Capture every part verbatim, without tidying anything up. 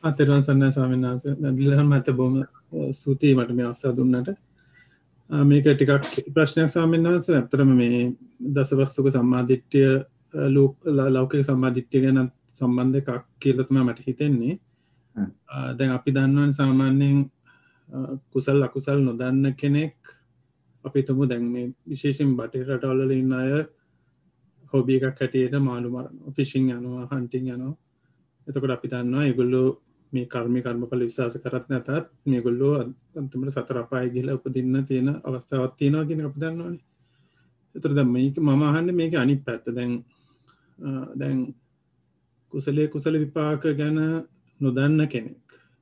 අතරුවන් සරණයි ස්වාමීන් වහන්සේ. දිලහන් මහත්තයා බොහොම ස්තුතියි මට මේ අවස්ථාව දුන්නට. මේක ටිකක් ප්‍රශ්නයක් ස්වාමීන් වහන්සේ. අත්‍තරම මේ දසවස්තුක සම්මාදිට්ඨිය ලෞකික සම්මාදිට්ඨිය ගැන සම්බන්ධ එකක් කියලා තමයි මට හිතෙන්නේ. දැන් අපි දන්නවනේ සාමාන්‍යයෙන් කුසල් අකුසල් නොදන්න කෙනෙක් අපි තුමු දැන් මේ විශේෂයෙන් බටහිර රටවල ඉන්න අය හොබි එකක් හැටියට මාළු මරනවා, ෆිෂින් යනවා, හන්ටින් යනවා. එතකොට අපි දන්නවා ඒගොල්ලෝ මේ කර්ම කර්මඵල විශ්වාස කරත් නැතත් මේගොල්ලෝ අන්තිමට සතර අපායේ ගිහලා උපදින්න තියෙන අවස්ථාවක් තියෙනවා කියන එක අපි දන්නවනේ. එතකොට දැන් මේක මම අහන්නේ මේකේ අනිත් පැත්ත. දැන් දැන් කුසලයේ කුසල විපාක ගැන නොදන්න කෙනෙක්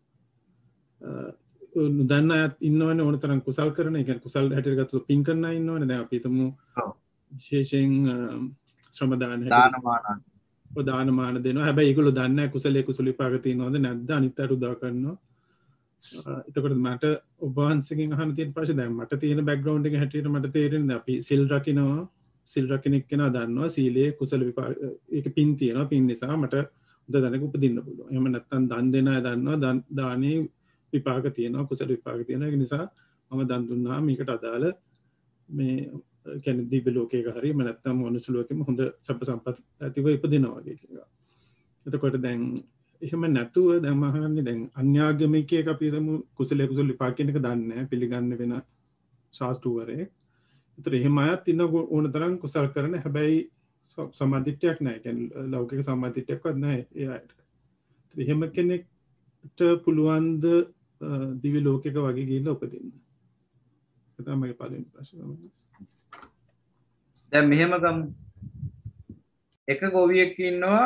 නොදන්න අයත් ඉන්නවනේ ඕන තරම් කුසල් කරන. ඒ කියන්නේ කුසල් හැටියට ගත්තොත් පින් කරන අය ඉන්නවනේ. දැන් අපි හිතමු විශේෂයෙන් ශ්‍රම දාන දානමාන දානමාන දෙනවා. හැබැයි ඒගොල්ලෝ දන්නේ නැහැ කුසලයේ කුසල විපාක තියෙනවද නැද්ද අනිත් අයට උදා කරනවා. එතකොට මට ඔබ වහන්සේගෙන් අහන්න තියෙන ප්‍රශ්නේ දැන් මට තියෙන බෑග්ග්‍රවුන්ඩ් එක හැටියට මට තේරෙන්නේ අපි සිල් රකින්නවා. සිල් රකින්න එක්කෙනා දන්නවා සීලයේ කුසල විපාක ඒක පින් තියෙනවා. පින් නිසා මට උද දැනක උපදින්න පුළුවන්. එහෙම නැත්නම් දන් දෙන අය දන්නවා දානේ විපාක තියෙනවා කුසල විපාක තියෙනවා. ඒක නිසා මම දන් දුන්නා මේකට අදාළ මේ කියන්නේ දිව්‍ය ලෝකයක හරි එහෙම නැත්නම් මනුස්ස ලෝකෙම හොඳ සබ්බ සම්පත් ඇතිව ඉපදිනවා වගේ කියනවා. එතකොට දැන් එහෙම නැතුව දැන් මම අහන්නේ දැන් අන්‍යාගමිකයෙක් අපි හිතමු කුසල කුසල විපාක කියන එක දන්නේ නැහැ පිළිගන්න වෙන ශාස්ත්‍රවරේ. ඒතර එහෙම අයත් ඉන්න ඕන තරම් කුසල් කරන හැබැයි සම්මාදිට්ඨියක් නැහැ. කියන්නේ ලෞකික සම්මාදිට්ඨියක්වත් නැහැ ඒ අයට. ඒතර එහෙම කෙනෙක්ට පුළුවන් ද දිව්‍ය ලෝකයක වගේ ගිහිල්ලා උපදින්න? ඒක තමයි පළවෙනි ප්‍රශ්නේ. දැන් මෙහෙම ගමු. එක ගොවියෙක් ඉන්නවා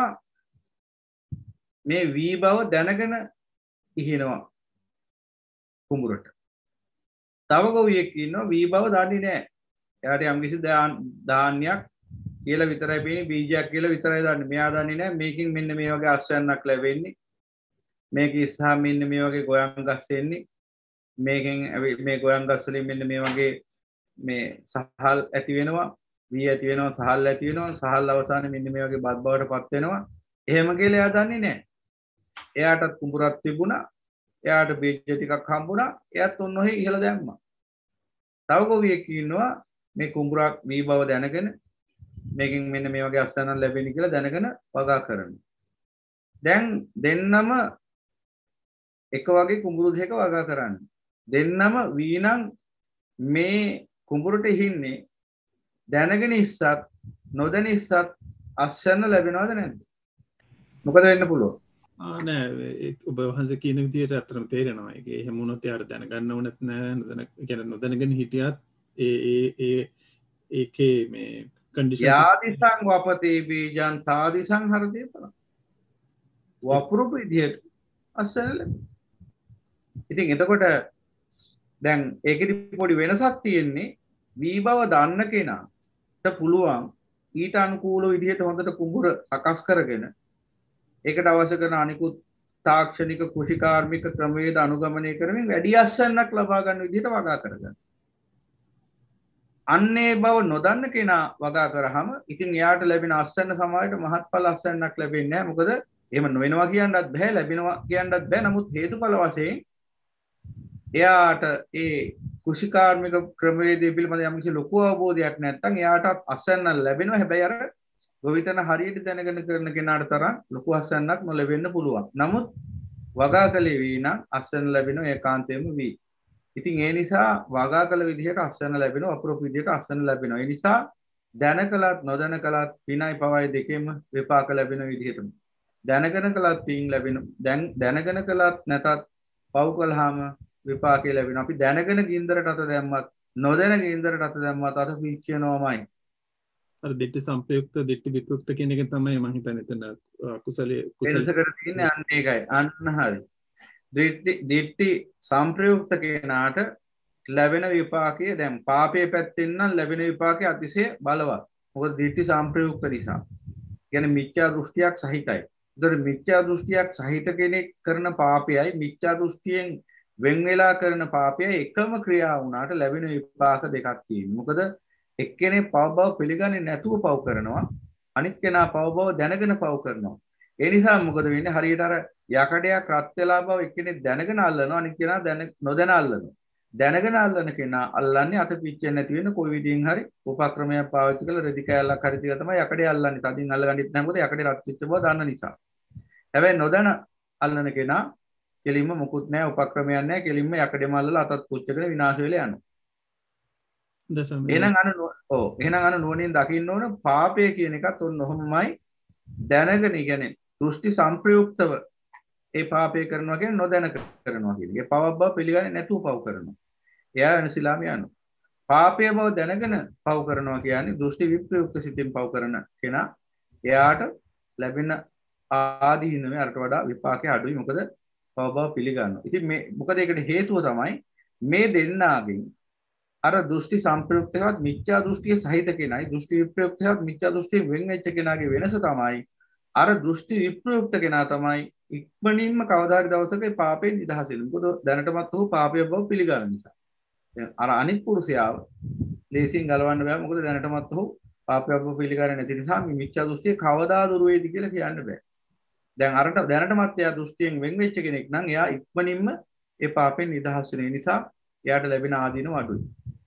මේ වී බව දැනගෙන ඉහිනවා කුඹුරට. තව ගොවියෙක් ඉන්නවා වී බව දන්නේ නැහැ. එයාට යම්කිසි ධාන්‍යයක් කියලා විතරයි පේන්නේ, බීජයක් කියලා විතරයි දන්නේ. මෙයා දන්නේ නැහැ මේකෙන් මෙන්න මේ වගේ ආශ්‍රයන්ක් ලැබෙන්නේ. මේක ඉස්සහා මෙන්න මේ වගේ ගොයන් ගස් එන්නේ. මේකෙන් මේ ගොයන් ගස් වලින් මෙන්න මේ වගේ මේ සහල් ඇති වෙනවා. වී ඇති වෙනවා, සහල් ඇති වෙනවා, සහල් අවසානයේ මෙන්න මේ වගේ බත් බවට පත් වෙනවා. එහෙම කියලා එයා දන්නේ නැහැ. එයාටත් කුඹුරක් තිබුණා. එයාට බීජ ටිකක් හම්බුණා. එයාත් ඔන්න ඔහේ ඉහළ දැම්මා. තව ගොවියෙක් ඉන්නවා මේ කුඹුරක් වී බව දැනගෙන මේකෙන් මෙන්න මේ වගේ අවසානක් ලැබෙන්නේ කියලා දැනගෙන වගා කරනවා. දැන් දෙන්නම එක වගේ කුඹුරු දෙක වගා කරන්නේ. දෙන්නම වී නම් මේ කුඹුරට ඉහින්නේ දැනගෙන ඉස්සත් නොදැන ඉස්සත් අස්වැන්න ලැබෙනවද නැද්ද? මොකද වෙන්න පුළුවන්? ආ නෑ ඔබ වහන්සේ කියන විදිහට අත්‍තරම තේරෙනවා. ඒක එහෙම වුණොත් යාට දැනගන්න ඕනෙත් නෑ. නොදැන කියන්නේ නොදැනගෙන හිටියත් ඒ ඒ ඒ ඒකේ මේ කන්ඩිෂන්ස් යාදිසං වපතේ බීජං තාදිසං හරදේ බලන්න. වපුරුපු විදිහට අස්වැන්න ලැබෙනවා. ඉතින් එතකොට දැන් ඒකෙදි පොඩි වෙනසක් තියෙන්නේ වී බව දන්න කෙනාට පුළුවන් ඊට අනුකූල විදිහට හොඳට කුඹුර සකස් කරගෙන ඒකට අවශ්‍ය කරන අනිකුත් තාක්ෂණික කෘෂිකාර්මික ක්‍රමවේද අනුගමනය කරමින් වැඩි අස්වැන්නක් ලබා ගන්න විදිහට වගා කරගන්න. අන්නේ බව නොදන්න කෙනා වගා කරාම ඉතින් එයාට ලැබෙන අස්වැන්න සමාජයට මහත්ඵල අස්වැන්නක් ලැබෙන්නේ නැහැ. මොකද එහෙම නොවෙනවා කියන්නත් බෑ, ලැබෙනවා කියන්නත් බෑ. නමුත් හේතුඵල වශයෙන් එයාට ඒ කෘෂිකාර්මික ක්‍රමවේදය පිළිබඳ යම්කිසි ලොකු අවබෝධයක් නැත්නම් එයාට අස්වැන්න ලැබෙනවා. හැබැයි අර ගොවිතැන හරියට දැනගෙන කරන කෙනාට තරම් ලොකු අස්වැන්නක් නොලැබෙන්න පුළුවන්. නමුත් වගා කළේ වී නම් අස්වැන්න ලැබෙනවා ඒකාන්තයෙන්ම වී. ඉතින් ඒ නිසා වගා කළ විදිහට අස්වැන්න ලැබෙනවා, අපරූප විදිහට අස්වැන්න ලැබෙනවා. ඒ නිසා දැන කළත් නොදැන කළත් පිනයි පවයි දෙකෙන්ම විපාක ලැබෙන විදිහටම. දැනගෙන කළත් පින් ලැබෙනවා. දැන් දැනගෙන කළත් නැතත් පව් කළාම විපාකේ ලැබෙනවා. අපි දැනගෙන ගින්දරට අත දැම්මත් නොදැන ගින්දරට අත දැම්මත් අත පිච්චෙනවමයි. අර දිට්ඨි සංපයුක්ත දිට්ඨි විප්‍රයුක්ත කියන එක තමයි මම හිතන්නේ එතන කුසලයේ කුසලයකට තියෙන්නේ අන්න ඒකයි. අන්න හරි. දිට්ඨි දිට්ඨි සංප්‍රයුක්ත කෙනාට ලැබෙන විපාකය දැන් පාපයේ පැත්තෙන් නම් ලැබෙන විපාකය අතිශය බලවත්. මොකද දිට්ඨි සංප්‍රයුක්ත නිසා. කියන්නේ මිත්‍යා දෘෂ්ටියක් සහිතයි. ඒතර මිත්‍යා දෘෂ්ටියක් සහිත කෙනෙක් කරන පාපයයි මිත්‍යා දෘෂ්ටියෙන් වෙන් වෙලා කරන පාපයයි එකම ක්‍රියාව වුණාට ලැබෙන විපාක දෙකක් තියෙනවා. මොකද එක්කෙනෙක් පව බව පිළිගන්නේ නැතුව පව කරනවා, අනිත් කෙනා පව බව දැනගෙන පව කරනවා. ඒ නිසා මොකද වෙන්නේ? හරියට අර යකඩයක් රත් වෙලා බව එක්කෙනෙක් දැනගෙන අල්ලනවා අනිත් කෙනා දැන නොදැන අල්ලනවා. දැනගෙන අල්ලන කෙනා අල්ලන්නේ අත පිච්චෙන්නේ නැති වෙන කොයි විදිහින් හරි උපක්‍රමයක් පාවිච්චි කරලා රෙදි කෑල්ලක් හරි තියලා තමයි යකඩේ අල්ලන්නේ. තදින් අල්ලගන්නෙත් නැහැ මොකද යකඩේ රත් වෙච්ච බව දන්න නිසා. හැබැයි නොදැන අල්ලන කෙනා කෙලින්ම මුකුත් නැහැ උපක්‍රමයක් නැහැ කෙලින්ම යකඩේම අල්ලලා අතත් පුච්චගෙන විනාශ වෙලා යනවා. එහෙනම් අන ඔව් එහෙනම් අන නුවණින් දකින්න ඕන පාපය කියන එකත් ඔන්න ඔහොමමයි දැනගෙන කියන්නේ දෘෂ්ටි සංප්‍රයුක්තව ඒ පාපය කරනවා කියන්නේ නොදැන කරනවා කියන එක. ඒ පවක් බව පිළිගන්නේ නැතුව පව කරනවා. එයා වෙනසිලාම යනවා. පාපය බව දැනගෙන පව කරනවා කියන්නේ දෘෂ්ටි විප්‍රයුක්ත සිතින් පව කරන කෙනා එයාට ලැබෙන ආදීනමේ අරට වඩා විපාකේ අඩුයි. මොකද පව බව පිළිගන්නවා. ඉතින් මේ මොකද ඒකට හේතුව තමයි මේ දෙන්නාගෙන් අර දෘෂ්ටි සංප්‍රයුක්තවත් මිත්‍යා දෘෂ්ටිය සහිත කෙනයි දෘෂ්ටි විප්‍රයුක්තවත් මිත්‍යා දෘෂ්ටිය වෙන් වෙච්ච කෙනාගේ වෙනස තමයි අර දෘෂ්ටි විප්‍රයුක්ත කෙනා තමයි ඉක්මනින්ම කවදාක දවසක ඒ පාපයෙන් නිදහස් වෙනවා. මොකද දැනටමත් ඔහු පාපය බව පිළිගන්න නිසා. දැන් අර අනිත් පුරුෂයාව ලේසියෙන් ගලවන්න බෑ. මොකද දැනටමත් ඔහු පාපය බව පිළිගන්නේ නැති නිසා මේ මිත්‍යා දෘෂ්ටිය කවදා දුර වේද කියලා කියන්න බෑ. දැන් අරට දැනටමත් එයා දෘෂ්ටියෙන් වෙන් වෙච්ච කෙනෙක් නම් එයා ඉක්මනින්ම ඒ පාපයෙන් නිදහස් වෙන නිසා එයාට ලැබෙන ආදීනව අඩුයි.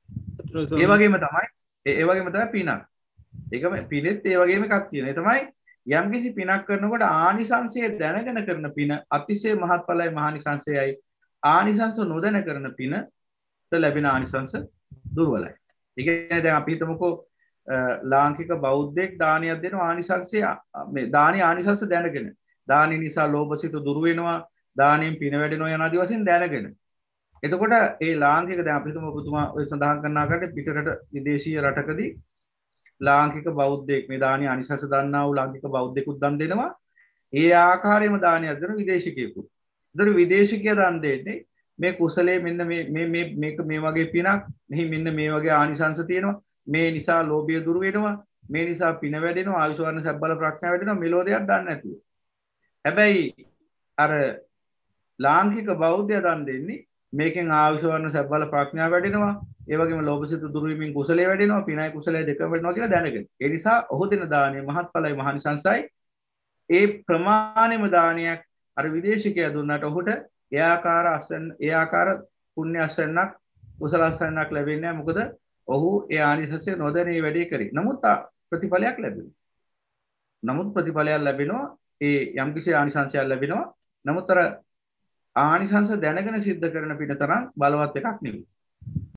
ඒ වගේම තමයි ඒ වගේම තමයි පිනක්. ඒකම පිනෙත් ඒ වගේම එකක් තියෙනවා. ඒ තමයි යම්කිසි පිනක් කරනකොට ආනිසංසය දැනගෙන කරන පින අතිශය මහත්ඵලයි මහානිසංසයයි. ආනිසංස නොදැන කරන පිනට ලැබෙන ආනිසංස දුර්වලයි. ඒ කියන්නේ දැන් අපි හිතමුකෝ ලාංකික බෞද්ධයෙක් දානයක් දෙනවා ආනිසංසය මේ දානි ආනිසංස දැනගෙන. දානි නිසා ලෝභසිත දුරු වෙනවා, දානෙන් පින වැඩෙනවා යන ආදි වශයෙන් දැනගෙන. එතකොට ඒ ලාංකික දැන් අපි හිතමු ඔබතුමා ඔය සඳහන් කරන ආකාරයට පිටරට විදේශීය රටකදී ලාංකික බෞද්ධයෙක් මේ දානි අනිසංස දන්නා වූ ලාංකික බෞද්ධයෙකුත් දන් දෙනවා. ඒ ආකාරයෙන්ම දානයක් දෙන විදේශිකයෙකුත්. ඒතර විදේශිකයා දන් දෙන්නේ මේ කුසලයේ මෙන්න මේ මේ මේ මේක මේ වගේ පිනක්, මෙහි මෙන්න මේ වගේ ආනිසංස තියෙනවා. මේ නිසා ලෝභය දුරු වෙනවා. මේ නිසා පින වැඩෙනවා, ආයුෂ වර්ණ සබ්බල ප්‍රඥා වැඩෙනවා. මෙලෝ දෙයක් දන්නේ නැතුව. හැබැයි අර ලාංකික බෞද්ධයා දන් දෙන්නේ මේකෙන් ආයුෂ වර්ණ සබ්බල ප්‍රඥා වැඩෙනවා. ඒ වගේම ලෝභසිත දුරු වීමෙන් කුසලයේ වැඩෙනවා, පිනයි කුසලයේ දෙකම වැඩෙනවා කියලා දැනගෙන. ඒ නිසා ඔහු දෙන දානය මහත්ඵලයි මහානිසංසයි. ඒ ප්‍රමාණෙම දානයක් අර විදේශිකයා දුන්නට ඔහුට ඒ ආකාර අසන්න ඒ ආකාර පුණ්‍ය අසන්නක් කුසල අසන්නක් ලැබෙන්නේ නැහැ. මොකද ඔහු ඒ ආනිසංසය නොදැනී වැඩේ කරේ. නමුත් ප්‍රතිඵලයක් ලැබෙනවා. නමුත් ප්‍රතිඵලයක් ලැබෙනවා. ඒ යම්කිසි ආනිසංසයක් ලැබෙනවා. නමුත් අර ආනිසංස දැනගෙන සිද්ධ කරන පින තරම් බලවත් එකක් නෙවෙයි.